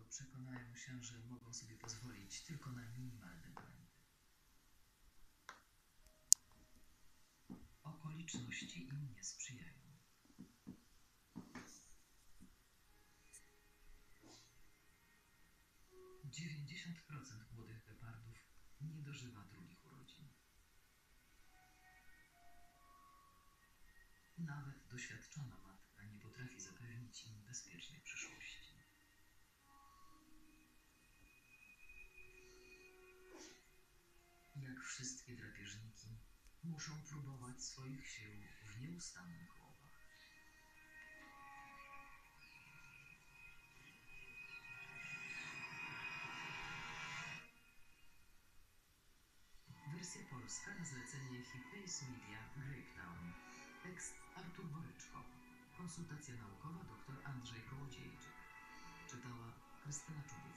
przekonają się, że mogą sobie pozwolić tylko na minimalne błędy. Okoliczności im nie sprzyjają. Dziewięćdziesiąt procent młodych gepardów nie dożywa drugich urodzin. Nawet doświadczona matka nie potrafi zapewnić im bezpiecznej przyszłości. Jak wszystkie drapieżniki, muszą próbować swoich sił w nieustannych łowach. Wersja polska na zlecenie Hipays Media Grapetown. Tekst Artur Boryczko. Konsultacja naukowa dr Andrzej Kołodziejczyk. Czytała Krystyna Czubuk.